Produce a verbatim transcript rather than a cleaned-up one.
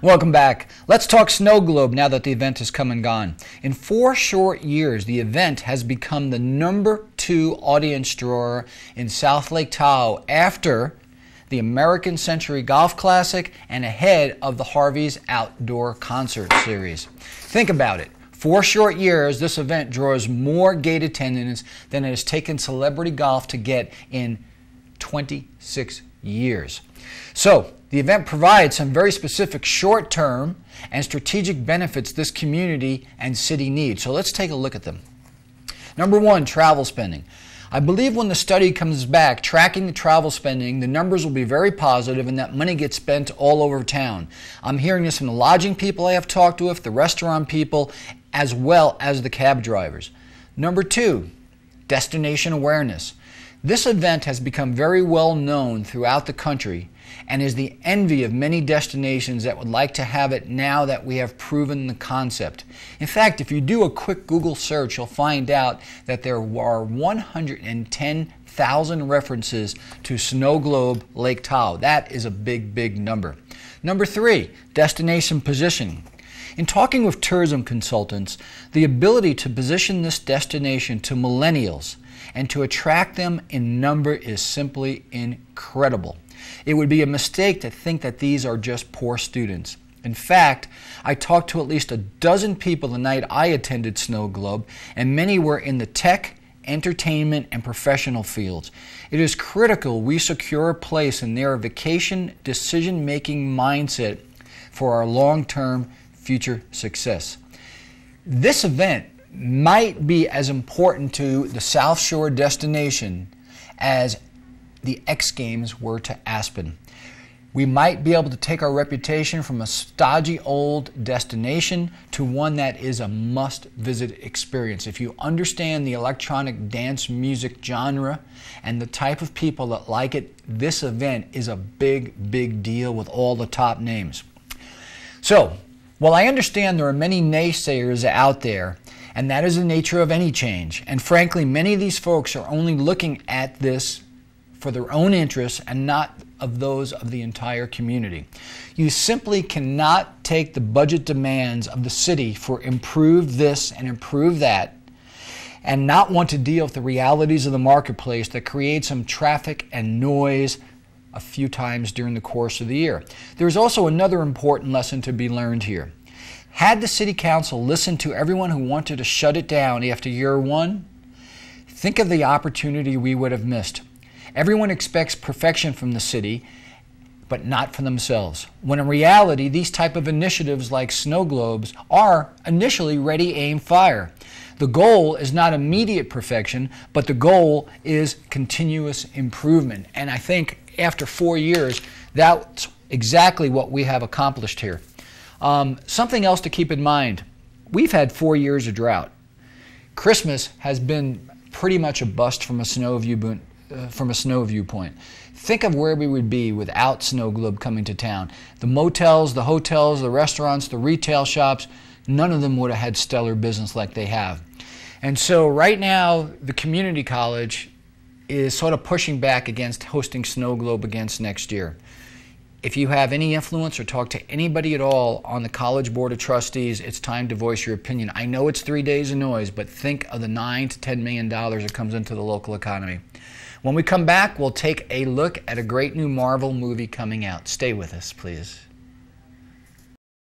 Welcome back. Let's talk Snow Globe now that the event has come and gone. In four short years, the event has become the number two audience drawer in South Lake Tahoe after the American Century Golf Classic and ahead of the Harvey's Outdoor Concert Series. Think about it. Four short years, this event draws more gate attendance than it has taken celebrity golf to get in twenty-six years. So, the event provides some very specific short-term and strategic benefits this community and city need. So let's take a look at them. Number one, travel spending. I believe when the study comes back, tracking the travel spending, the numbers will be very positive and that money gets spent all over town. I'm hearing this from the lodging people I have talked with, the restaurant people, as well as the cab drivers. Number two, destination awareness. This event has become very well known throughout the country and is the envy of many destinations that would like to have it now that we have proven the concept. In fact, if you do a quick Google search, you'll find out that there are one hundred ten thousand references to Snow Globe Lake Tahoe. That is a big, big number. Number three, destination positioning. In talking with tourism consultants, the ability to position this destination to millennials and to attract them in number is simply incredible. It would be a mistake to think that these are just poor students. In fact, I talked to at least a dozen people the night I attended Snow Globe, and many were in the tech, entertainment, and professional fields. It is critical we secure a place in their vacation decision-making mindset for our long-term future success. This event might be as important to the South Shore destination as the X Games were to Aspen. We might be able to take our reputation from a stodgy old destination to one that is a must-visit experience. If you understand the electronic dance music genre and the type of people that like it, this event is a big, big deal with all the top names. So, while I understand there are many naysayers out there, and that is the nature of any change, and frankly, many of these folks are only looking at this for their own interests and not of those of the entire community. You simply cannot take the budget demands of the city for improve this and improve that and not want to deal with the realities of the marketplace that create some traffic and noise a few times during the course of the year. There is also another important lesson to be learned here. Had the City Council listened to everyone who wanted to shut it down after year one, think of the opportunity we would have missed. Everyone expects perfection from the city, but not from themselves. When in reality, these type of initiatives like Snow Globes are initially ready, aim, fire. The goal is not immediate perfection, but the goal is continuous improvement. And I think after four years, that's exactly what we have accomplished here. Um, something else to keep in mind, we've had four years of drought. Christmas has been pretty much a bust from a snow view, uh, from a snow viewpoint. Think of where we would be without Snow Globe coming to town. The motels, the hotels, the restaurants, the retail shops, none of them would have had stellar business like they have. And so right now, the community college is sort of pushing back against hosting Snow Globe against next year. If you have any influence or talk to anybody at all on the College Board of Trustees, it's time to voice your opinion. I know it's three days of noise, but think of the nine to ten million dollars that comes into the local economy. When we come back, we'll take a look at a great new Marvel movie coming out. Stay with us, please.